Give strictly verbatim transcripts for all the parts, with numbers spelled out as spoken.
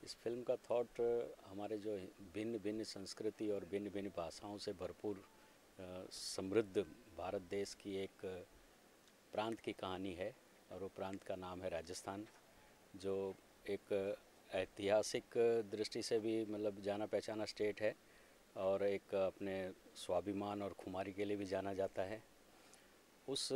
इस फिल्म का थॉट हमारे जो भिन्न भिन्न संस्कृति और भिन्न भिन्न भाषाओं से भरपूर समृद्ध भारत देश की एक प्रांत की कहानी है। और वो प्रांत का नाम है राजस्थान, जो एक ऐतिहासिक दृष्टि से भी मतलब जाना पहचाना स्टेट है और एक अपने स्वाभिमान और खुमारी के लिए भी जाना जाता है। उस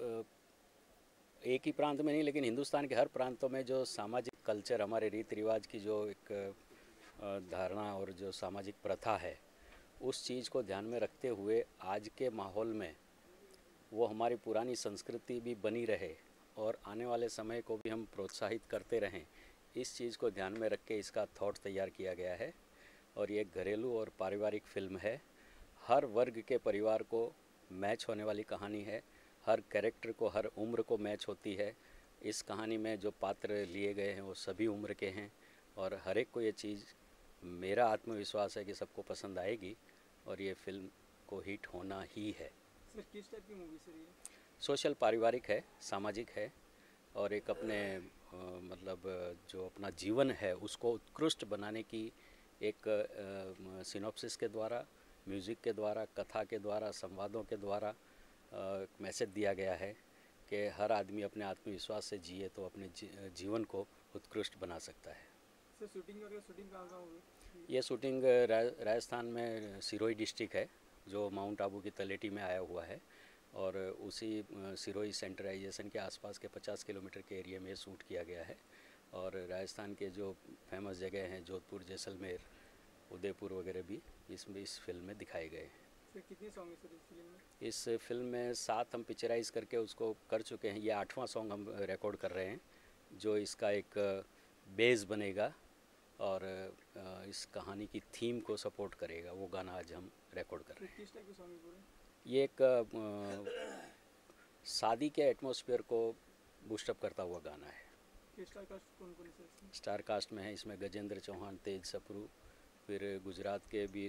एक ही प्रांत में नहीं, लेकिन हिंदुस्तान के हर प्रांतों में जो सामाजिक कल्चर, हमारे रीति रिवाज की जो एक धारणा और जो सामाजिक प्रथा है, उस चीज़ को ध्यान में रखते हुए आज के माहौल में वो हमारी पुरानी संस्कृति भी बनी रहे और आने वाले समय को भी हम प्रोत्साहित करते रहें, इस चीज़ को ध्यान में रख के इसका थॉट तैयार किया गया है। और ये घरेलू और पारिवारिक फिल्म है। हर वर्ग के परिवार को मैच होने वाली कहानी है। हर कैरेक्टर को, हर उम्र को मैच होती है। इस कहानी में जो पात्र लिए गए हैं वो सभी उम्र के हैं और हर एक को ये चीज़, मेरा आत्मविश्वास है कि सबको पसंद आएगी और ये फिल्म को हिट होना ही है। सर, किस टाइप की मूवी सर ये? सोशल, पारिवारिक है, सामाजिक है और एक अपने आ, मतलब जो अपना जीवन है उसको उत्कृष्ट बनाने की एक सिनॉप्सिस के द्वारा, म्यूज़िक के द्वारा, कथा के द्वारा, संवादों के द्वारा मैसेज दिया गया है कि हर आदमी अपने आत्मविश्वास से जिए तो अपने जी, जीवन को उत्कृष्ट बना सकता है। सर, शूटिंग वगैरह शूटिंग कहाँ कहाँ होगी? ये शूटिंग राजस्थान में सिरोही डिस्ट्रिक्ट है, जो माउंट आबू की तलेटी में आया हुआ है और उसी सिरोही सेंट्रलाइजेशन के आसपास के पचास किलोमीटर के एरिया में शूट किया गया है। और राजस्थान के जो फेमस जगह हैं, जोधपुर, जैसलमेर, उदयपुर वगैरह भी इसमें इस फिल्म में दिखाए गए हैं। सर, कितने सॉन्ग है सर इस फिल्म में? इस फिल्म में सात हम पिक्चराइज करके उसको कर चुके हैं। ये आठवां सॉन्ग हम रिकॉर्ड कर रहे हैं जो इसका एक बेस बनेगा और इस कहानी की थीम को सपोर्ट करेगा। वो गाना आज हम रिकॉर्ड कर रहे हैं। किस टाइप के सॉन्ग है पूरे? ये एक शादी के एटमॉस्फेयर को बूस्टअप करता हुआ गाना है। स्टार कास्ट कौन कौन है? स्टार कास्ट में है इसमें गजेंद्र चौहान, तेज सप्रू, फिर गुजरात के भी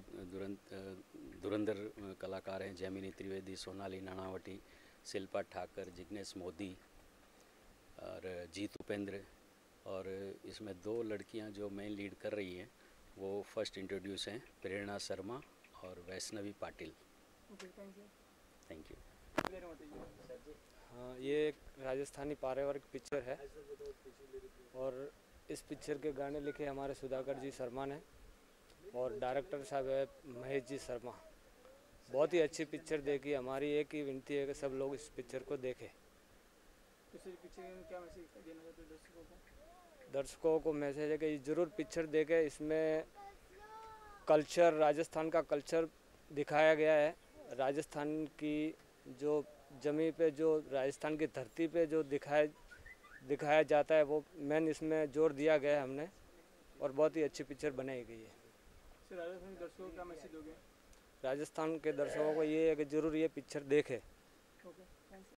धुरंधर कलाकार हैं, जैमिनी त्रिवेदी, सोनाली नानावटी, शिल्पा ठाकर, जिग्नेश मोदी और जीत उपेंद्र। और इसमें दो लड़कियां जो मेन लीड कर रही हैं वो फर्स्ट इंट्रोड्यूस हैं, प्रेरणा शर्मा और वैष्णवी पाटिल। Thank you. हाँ, ये एक राजस्थानी पारिवारिक पिक्चर है और इस पिक्चर के गाने लिखे हमारे सुधाकर जी शर्मा ने और डायरेक्टर साहब है महेश जी शर्मा। बहुत ही अच्छी पिक्चर देखी। हमारी एक ही विनती है कि सब लोग इस पिक्चर को देखें। तो सर, पिक्चर में क्या मैसेज देना चाहते हैं दर्शकों को? दर्शकों को मैसेज है कि ज़रूर पिक्चर देखें। इसमें कल्चर, राजस्थान का कल्चर दिखाया गया है। राजस्थान की जो जमी पे, जो राजस्थान की धरती पे जो दिखाया दिखाया जाता है, वो मेन इसमें जोर दिया गया है हमने और बहुत ही अच्छी पिक्चर बनाई गई है। सर, राजस्थान के दर्शकों को क्या मैसेज दोगे? राजस्थान के दर्शकों को ये है कि ज़रूर ये पिक्चर देखें। Okay, thanks.